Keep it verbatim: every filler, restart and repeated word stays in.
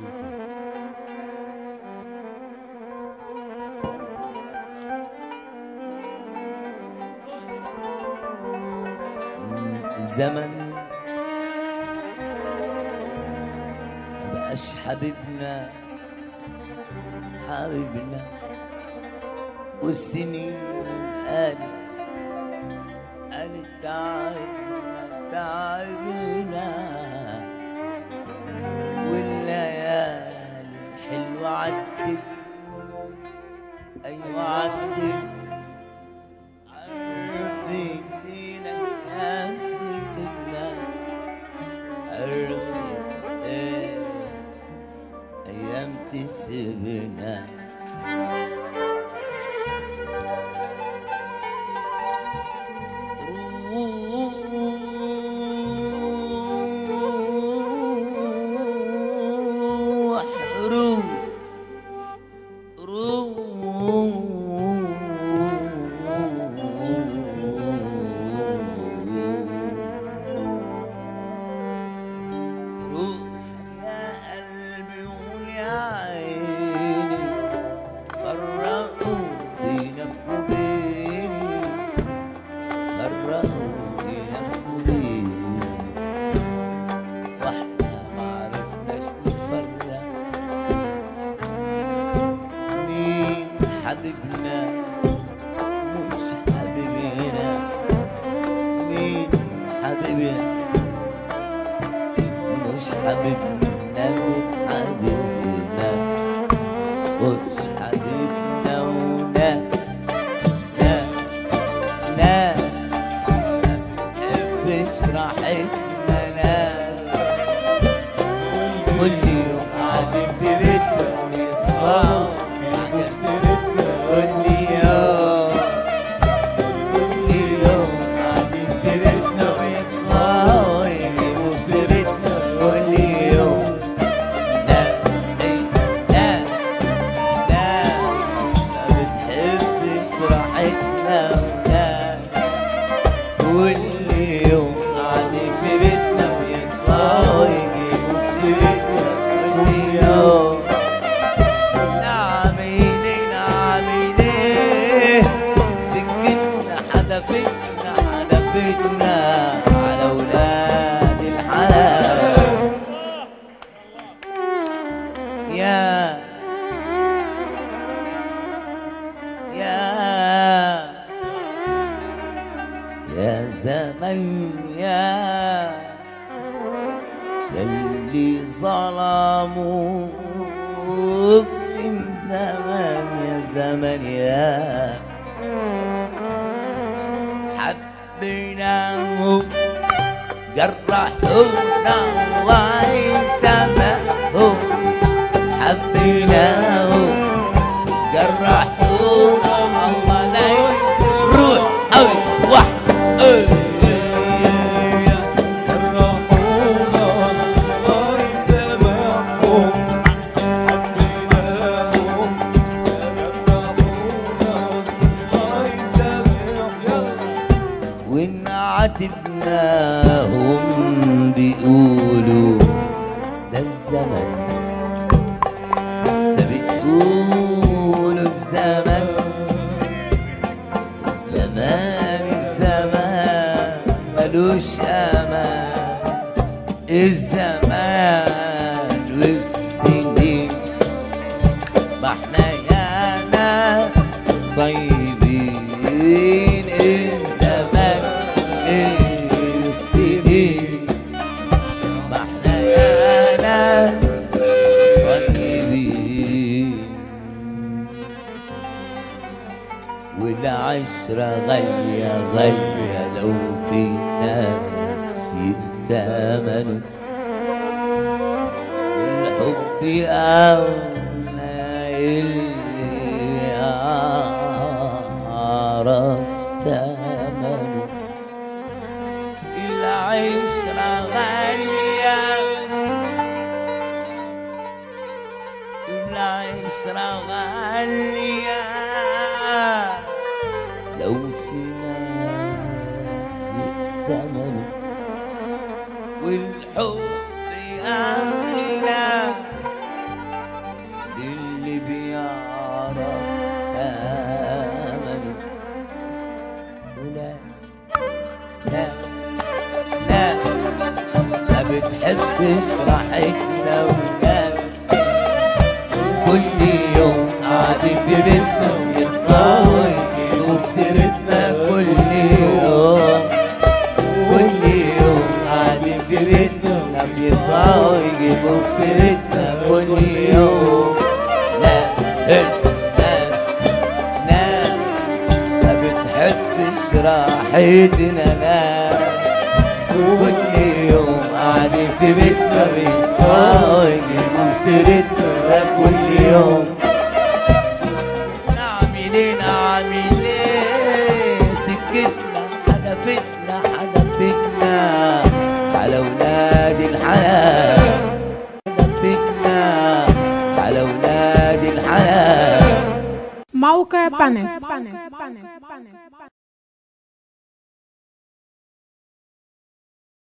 الزمن مبقاش حبيبنا حبيبنا، والسنين قالت قالت تعبنا تعبنا، والليالي الحلوة عدت أيوة عدت، عرفت دينا أيام تسيبنا، عرفت إيه أيام تسيبنا. حبيبنا مش حبيبنا، مين حبيبنا مش حبيبنا، حبيبنا مش حبيبنا، وناس ناس ناس متحبش راحتنا، ناس كل يوم قاعدين في بيتنا ويطلعوا على ولاد الحلال. يا يا يا زمن يا يلي ظلموك من زمان، يا زمن يا حبيناهم جرحونا الله يسامحهم، حبيناهم جرحونا الله لا يسامحهم، روح قوي واحد جرحونا الله يسامحهم، حبيناهم جرحونا الله يسامحهم، وإن عاتبناهم بيقولوا ده الزمن، لسه بتقولوا الزمن الزمان الزمان ملوش أمان، الزمان والسنين ما احنا يا ناس طيبين، الزمان السنين ما احنا يا ناس طيبين، والعشرة غالية غالية لو في ناس يتامنوا، الحب أغلى اللي عرف تمنه، العشرة غالية العشرة غالية لو في ناس يأتمنوا، والحب أغلى كل يوم قاعدين في بيتنا ويطلعوا يجيبوا في سيرتنا كل يوم، كل يوم قاعدين في بيتنا بيطلعوا يجيبوا في سيرتنا كل يوم. ناس ناس ناس ما بتحبش راحتنا، ناس كل يوم قاعدين في بيتنا بيطلعوا يجيبوا في سيرتنا كل يوم. نعمل ايه نعمل ايه سكتنا حدفتنا حدفتنا على ولاد الحلال، حدفتنا على ولاد الحلال. موقع بانك.